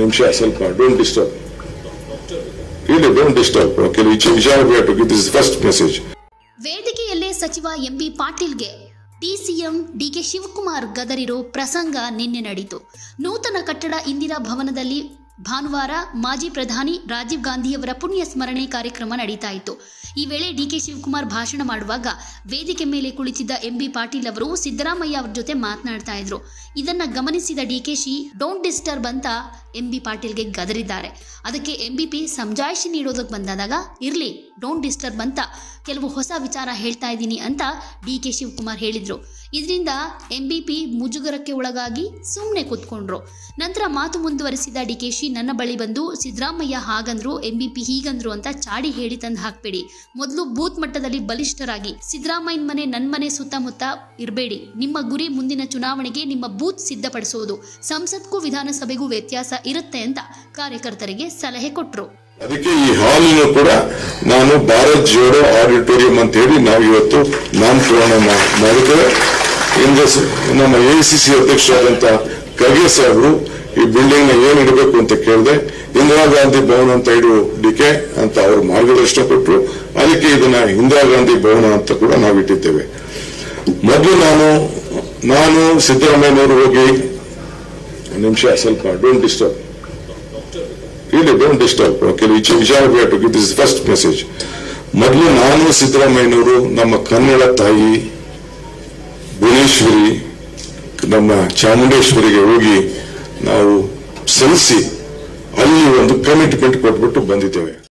ನಿಮಿಷ ಸ್ವಲ್ಪ don't disturb, really don't disturb. Okay, we have to give this first message. ವೇದಿಕೆಯಲ್ಲೇ ಸಚಿವ MB ಪಾಟೀಲ್ಗೆ ಡಿಸಿಎಂ ಡಿಕೆ ಶಿವಕುಮಾರ್ ಗದರಿರೋ ಪ್ರಸಂಗ ನಿನ್ನೆ ನಡೆಯಿತು. ನೂತನ ಕಟ್ಟಡ ಇಂದಿರಾ ಭವನದಲ್ಲಿ ಭಾನುವಾರ ಮಾಜಿ ಪ್ರಧಾನಿ ರಾಜೀವ್ ಗಾಂಧಿಯವರ ಪುಣ್ಯ ಸ್ಮರಣೆ ಕಾರ್ಯಕ್ರಮ ನಡೀತಾ ಇತ್ತು. ಈ ವೇಳೆ ಡಿಕೆ ಶಿವಕುಮಾರ್ ಭಾಷಣ ಮಾಡುವಾಗ ವೇದಿಕೆ ಮೇಲೆ ಕುಳಿತಿದ್ದ ಎಂಬಿ ಪಾಟೀಲ್ ಅವರು ಸಿದ್ದರಾಮಯ್ಯ ಅವರ ಜೊತೆ ಮಾತನಾಡ್ತಾ ಇದ್ರು. ಇದನ್ನ ಗಮನಿಸಿದ ಡಿಕೆಶಿ ಡೋಂಟ್ ಡಿಸ್ಟರ್ಬ್ ಅಂತ ಎಂಬಿ ಪಾಟೀಲ್ಗೆ ಗದರಿದ್ದಾರೆ. ಅದಕ್ಕೆ ಎಂಬಿಪಿ ಸಮಜಾಯಿಷಿ ನೀಡೋದಕ್ಕೆ ಬಂದಾದಾಗ ಇರ್ಲಿ ಡೋಂಟ್ ಡಿಸ್ಟರ್ಬ್ ಅಂತ ಕೆಲವು ಹೊಸ ವಿಚಾರ ಹೇಳ್ತಾ ಇದ್ದೀನಿ ಅಂತ ಡಿಕೆ ಶಿವಕುಮಾರ್ ಹೇಳಿದ್ರು. ಇದರಿಂದ ಎಂಬಿಪಿ ಮುಜುಗರಕ್ಕೆ ಒಳಗಾಗಿ ಸುಮ್ಮನೆ ಕೂತ್ಕೊಂಡ್ರು. ನಂತರ ಮಾತು ಮುಂದುವರಿಸಿದ ಡಿಕೆಶಿ ನನ್ನ ಬಳಿ ಬಂದು ಸಿದ್ದರಾಮಯ್ಯ ಹಾಗಂದ್ರು, ಎಂಬಿಪಿ ಹೀಗಂದ್ರು ಅಂತ ಚಾಡಿ ಹೇಳಿ ತಂದು ಹಾಕ್ಬೇಡಿ. ಮೊದಲು ಬೂತ್ ಮಟ್ಟದಲ್ಲಿ ಬಲಿಷ್ಠರಾಗಿ ಸಿದ್ದರಾಮಯ್ಯನ ಮನೆ ನನ್ನ ಮನೆ ಸುತ್ತಮುತ್ತ ಇರಬೇಡಿ. ನಿಮ್ಮ ಗುರಿ ಮುಂದಿನ ಚುನಾವಣೆಗೆ ನಿಮ್ಮ ಬೂತ್ ಸಿದ್ಧಪಡಿಸುವುದು. ಸಂಸತ್ಗೂ ವಿಧಾನಸಭೆಗೂ ವ್ಯತ್ಯಾಸ ಇರುತ್ತೆ ಅಂತ ಕಾರ್ಯಕರ್ತರಿಗೆ ಸಲಹೆ ಕೊಟ್ಟರು. ಅದಕ್ಕೆ ಈ ಹಾಲಿನೂ ಕೂಡ ನಾನು ಭಾರತ್ ಜೋಡೋ ಆಡಿಟೋರಿಯಂ ಅಂತ ಹೇಳಿ ನಾವು ಇವತ್ತು ನಾಮಕರಣ ಮಾಡಿದ್ದೇವೆ. ನಮ್ಮ ಎಐಸಿಸಿ ಅಧ್ಯಕ್ಷರಾದಂತ ಖರ್ಗೆ ಸಾಹೇಬರು ಈ ಬಿಲ್ಡಿಂಗ್ ನ ಏನ್ ಇಡಬೇಕು ಅಂತ ಕೇಳಿದೆ. ಇಂದಿರಾ ಗಾಂಧಿ ಭವನ ಅಂತ ಇಡು ಡಿಕೆ ಅಂತ ಅವರು ಮಾರ್ಗದರ್ಶನ ಕೊಟ್ಟರು. ಅದಕ್ಕೆ ಇದನ್ನ ಇಂದಿರಾ ಗಾಂಧಿ ಭವನ ಅಂತ ಕೂಡ ನಾವು ಇಟ್ಟಿದ್ದೇವೆ. ಮೊದಲು ನಾನು ಸಿದ್ದರಾಮಯ್ಯನವರು ಹೋಗಿ ನಿಮಿಷ ಸ್ವಲ್ಪ don't disturb, really don't disturb. Okay, we have to give this first message. ಮೊದಲು ನಾನು ಸಿದ್ದರಾಮಯ್ಯನವರು ನಮ್ಮ ಕನ್ನಡ ತಾಯಿ ಭುವನೇಶ್ವರಿ ನಮ್ಮ ಚಾಮುಂಡೇಶ್ವರಿಗೆ ಹೋಗಿ ನಾವು ಸಲ್ಲಿಸಿ ಅಲ್ಲಿ ಒಂದು ಕಮಿಟ್ಮೆಂಟ್ ಕೊಟ್ಬಿಟ್ಟು ಬಂದಿದ್ದೇವೆ.